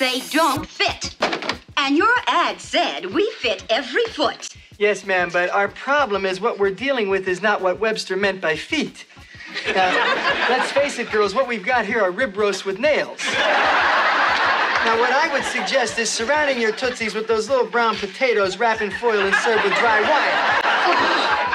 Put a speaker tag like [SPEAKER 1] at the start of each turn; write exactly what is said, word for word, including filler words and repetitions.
[SPEAKER 1] they don't fit. And your ad said we fit every foot.
[SPEAKER 2] Yes, ma'am, but our problem is what we're dealing with is not what Webster meant by feet. Now, let's face it, girls, what we've got here are rib roasts with nails. Now, what I would suggest is surrounding your Tootsies with those little brown potatoes wrapped in foil and served with dry wine.